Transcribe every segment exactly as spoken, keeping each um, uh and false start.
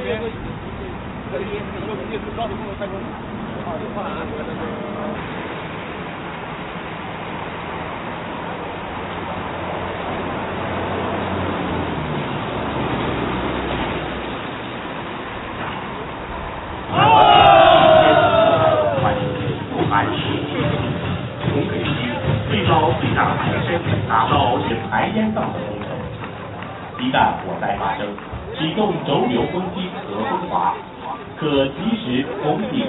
边，这里有有有高速公路开通，啊，有跨栏，这个。 打造是排烟道的工程，一旦火灾发生，启动轴流风机和风阀，可及时通信。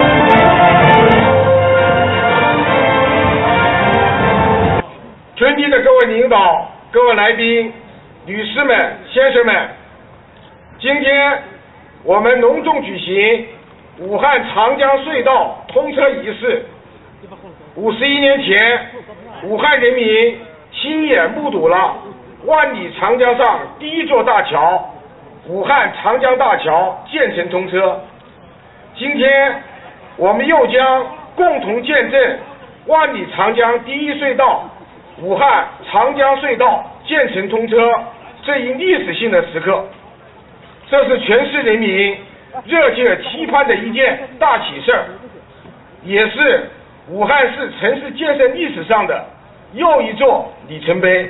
尊敬的各位领导、各位来宾、女士们、先生们，今天我们隆重举行武汉长江隧道通车仪式。五十一年前，武汉人民亲眼目睹了万里长江上第一座大桥——武汉长江大桥建成通车。今天，我们又将共同见证万里长江第一隧道——武汉长江隧道建成通车这一历史性的时刻。这是全市人民热切期盼的一件大喜事儿，也是武汉市城市建设历史上的又一座里程碑。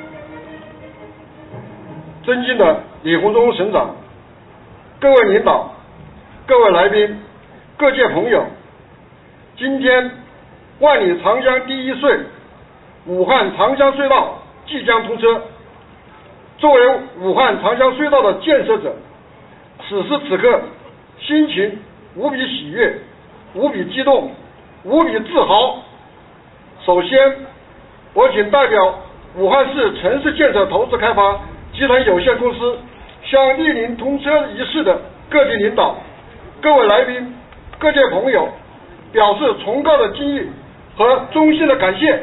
尊敬的李鸿忠省长、各位领导、各位来宾、各界朋友，今天万里长江第一隧武汉长江隧道即将通车。作为武汉长江隧道的建设者，此时此刻心情无比喜悦，无比激动，无比自豪。首先，我请代表武汉市城市建设投资开发集团有限公司向莅临通车仪式的各级领导、各位来宾、各界朋友表示崇高的敬意和衷心的感谢。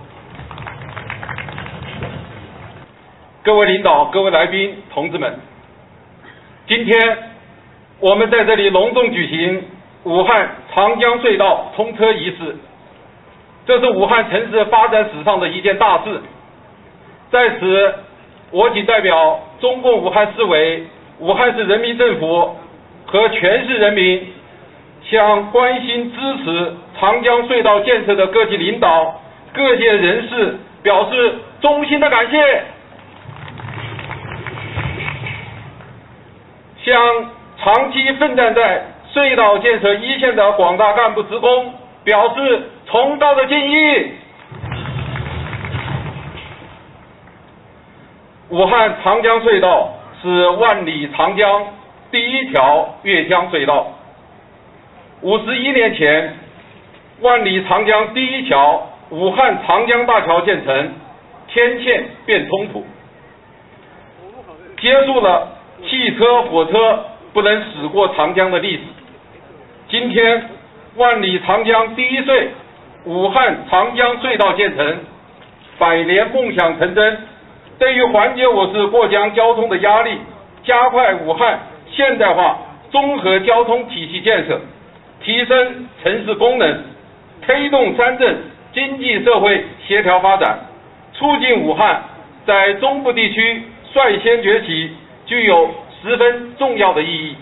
各位领导、各位来宾、同志们，今天我们在这里隆重举行武汉长江隧道通车仪式，这是武汉城市发展史上的一件大事。在此，我谨代表中共武汉市委、武汉市人民政府和全市人民，向关心支持长江隧道建设的各级领导、各界人士表示衷心的感谢，向长期奋战在隧道建设一线的广大干部职工表示崇高的敬意。武汉长江隧道是万里长江第一条越江隧道。五十一年前，万里长江第一桥武汉长江大桥建成，天堑变通途，结束了汽车、火车不能驶过长江的历史。今天，万里长江第一隧武汉长江隧道建成，百年梦想成真，对于缓解我市过江交通的压力，加快武汉现代化综合交通体系建设，提升城市功能，推动三镇经济社会协调发展，促进武汉在中部地区率先崛起，具有十分重要的意义。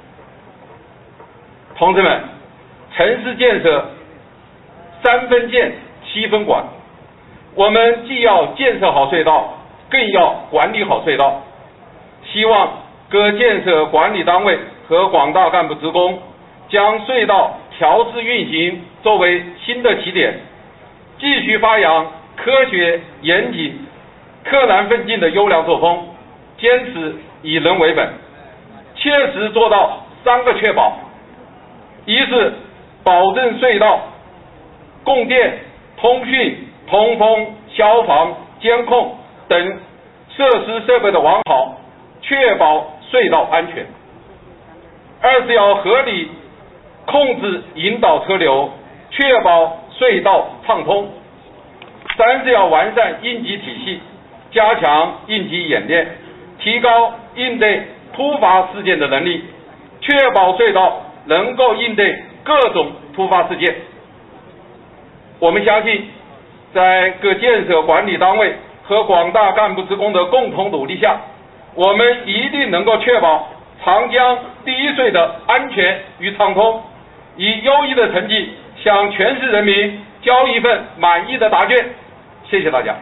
同志们，城市建设三分建七分管，我们既要建设好隧道，更要管理好隧道。希望各建设管理单位和广大干部职工将隧道调试运行作为新的起点，继续发扬科学严谨、克难奋进的优良作风，坚持以人为本，切实做到三个确保：一是保证隧道供电、通讯、通风、消防、监控等设施设备的完好，确保隧道安全；二是要合理控制引导车流，确保隧道畅通；三是要完善应急体系，加强应急演练，提高应对突发事件的能力，确保隧道能够应对各种突发事件。我们相信，在各建设管理单位和广大干部职工的共同努力下，我们一定能够确保长江第一隧的安全与畅通，以优异的成绩向全市人民交一份满意的答卷。谢谢大家。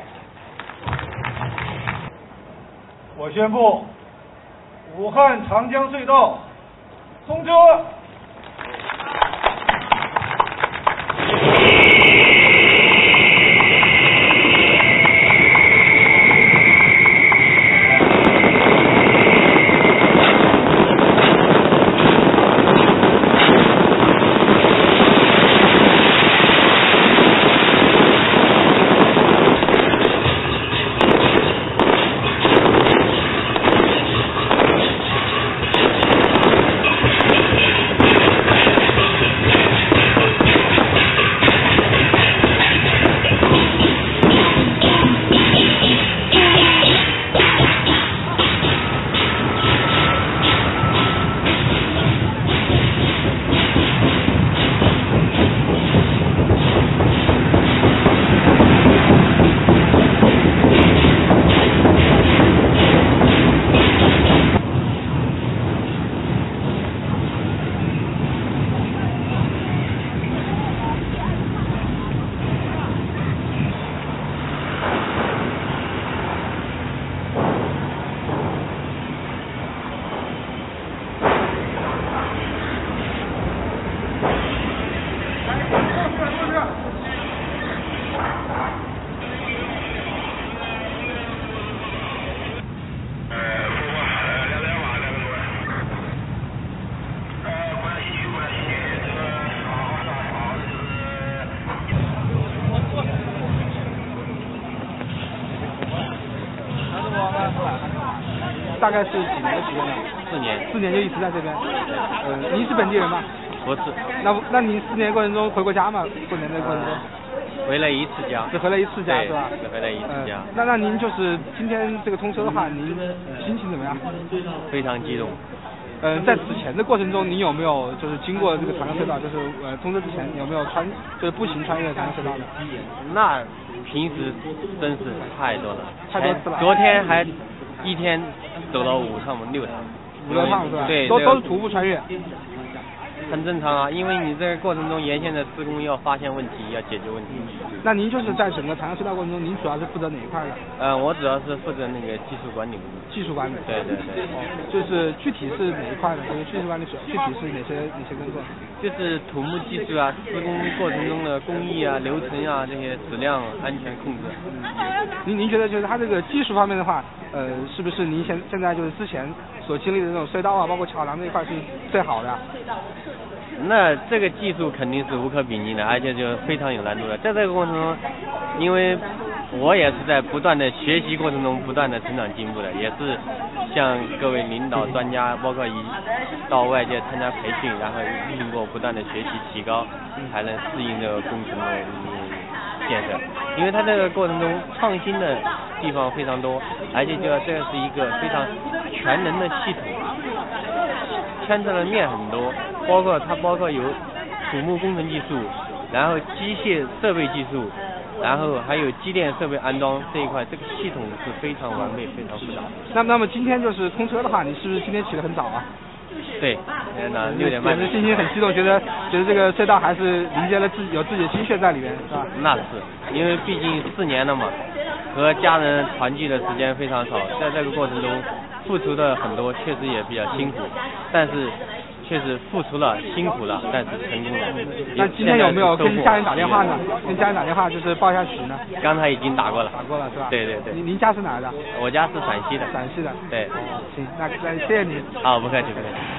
我宣布，武汉长江隧道通车。 大概是几年的时间呢？ 四年。 四年就一直在这边。呃，您是本地人吗？ 不是。 那那您四年过程中回过家吗？过年的过程中？ 回了一次家。 只回了一次家是吧？ 只回了一次家。 呃、那那您就是今天这个通车的话，您心情怎么样？ 非常激动。 呃，在此前的过程中，您有没有就是经过这个长江隧道，就是呃通车之前有没有穿就是步行穿越长江隧道的？ 那平时真是太多了， 太多次了。 昨天还一天走了五趟六趟。 五六趟是吧？ 对， 都都是徒步穿越。 很正常啊，因为你这个过程中沿线的施工要发现问题，要解决问题。 那您就是在整个长江隧道过程中，您主要是负责哪一块的？ 呃，我主要是负责那个技术管理。 技术管理。 对对对。 哦，就是具体是哪一块的？就是技术管理具体是哪些哪些工作？ 就是土木技术啊，施工过程中的工艺啊、流程啊这些质量安全控制。 嗯。您您觉得就是它这个技术方面的话，呃，是不是您现现在就是之前所经历的这种隧道啊，包括桥梁这一块是最好的？ 那这个技术肯定是无可比拟的，而且就非常有难度的。在这个过程中，因为我也是在不断的学习过程中不断的成长进步的，也是向各位领导专家，包括以到外界参加培训，然后经过不断的学习提高，才能适应这个工程的建设。因为它这个过程中创新的地方非常多，而且就这是一个非常全能的系统，牵扯的面很多。包括它包括有土木工程技术，然后机械设备技术，然后还有机电设备安装这一块，这个系统是非常完备、非常复杂。 那么，那么今天就是通车的话，你是不是今天起得很早啊？ 对，那六点半。 也是信心很激动，觉得觉得这个隧道还是凝结了自己有自己的心血在里面，是吧？ 那是，因为毕竟四年了嘛，和家人团聚的时间非常少，在这个过程中付出的很多，确实也比较辛苦，但是。确实付出了，辛苦了，但是成功了。 那今天有没有跟家人打电话呢？跟家人打电话就是报一下喜呢？ 刚才已经打过了。 打过了是吧？ 对对对。 您您家是哪的？ 我家是陕西的。 陕西的。 对。 行，那那谢谢您。 好，不客气不客气。